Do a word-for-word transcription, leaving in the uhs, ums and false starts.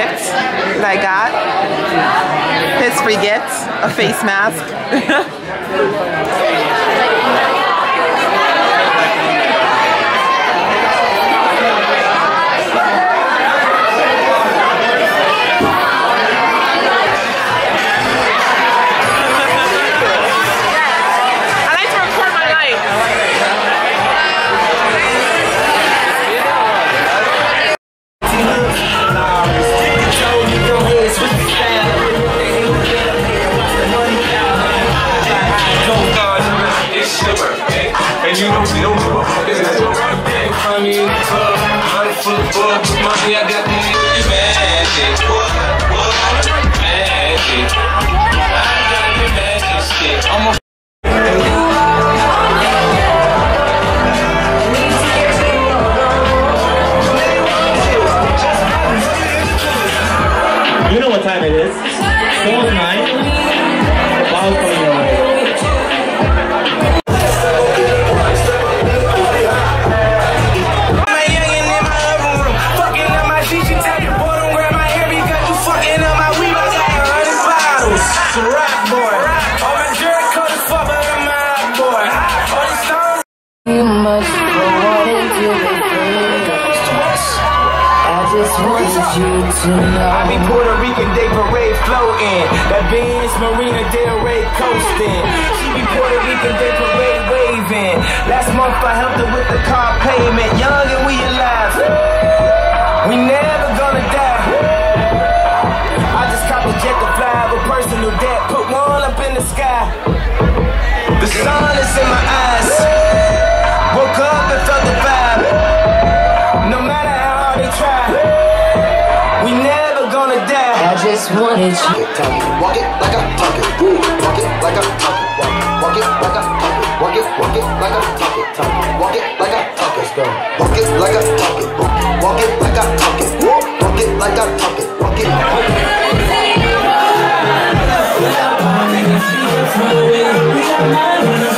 gift that I got. His free gift, a face mask. You know we don't give a fuck. It's your birthday. Find me in the club. Money full of bugs. Mommy, I got these magic. What? What? Magic. I got the magic stick. I'm a You know what time it is. It's almost nine. Wow, coming your way. I be Puerto Rican Day Parade floating. That Benz Marina Del Rey coasting. She be Puerto Rican Day Parade waving. Last month I helped her with the car payment. Young and we alive. We never gonna die. I just caught the jet to fly with personal debt. Put one up in the sky. The sun is in my eyes. Woke up and felt the vibe. No matter how hard they try, we never gonna die. I just wanted you. Walk it like I talk it. Walk it like I talk it. Walk it like I talk it. Walk it, walk it like I talk it. Walk it like I talk it. Walk it like I talk it. Walk it like I talk it. Walk it like I talk it. Walk it. Walk it.